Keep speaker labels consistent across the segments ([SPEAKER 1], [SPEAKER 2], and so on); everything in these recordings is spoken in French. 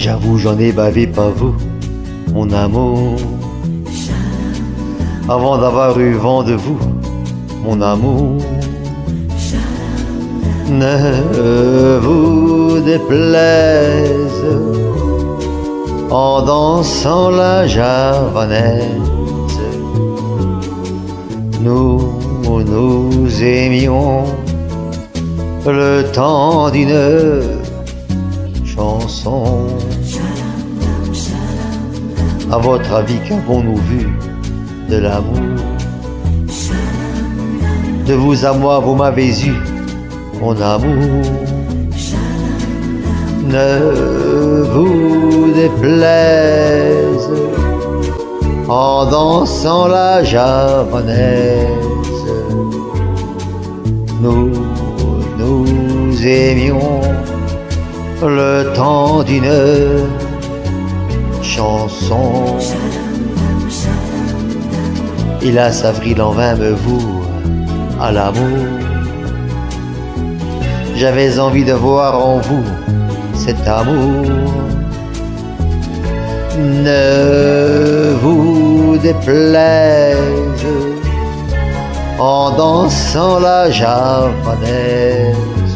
[SPEAKER 1] J'avoue, j'en ai bavé, pas vous, mon amour. Avant d'avoir eu vent de vous, mon amour. Ne vous déplaise en dansant la javanaise. Nous nous aimions le temps d'une chanson. À votre avis, qu'avons-nous vu de l'amour? De vous à moi, vous m'avez eu, mon amour. Ne vous déplaise en dansant la javanaise. Nous nous aimions le temps d'une chanson. Hélas, avril en vain me voue à l'amour. J'avais envie de voir en vous cet amour. Ne vous déplaise en dansant la javanaise.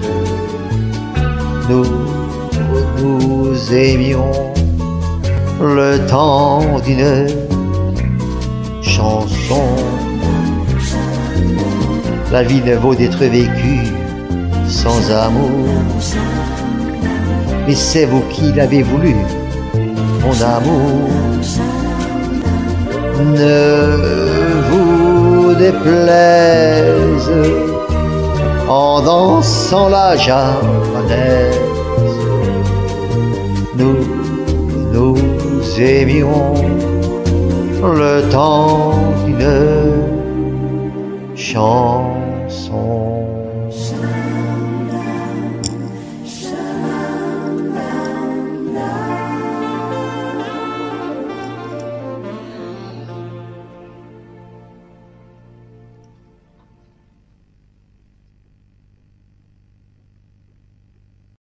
[SPEAKER 1] Nous nous aimions le temps d'une chanson. La vie ne vaut d'être vécue sans amour. Mais c'est vous qui l'avez voulu, mon amour. Ne vous déplaise en dansant la javanaise. Nous nous aimions le temps d'une chanson.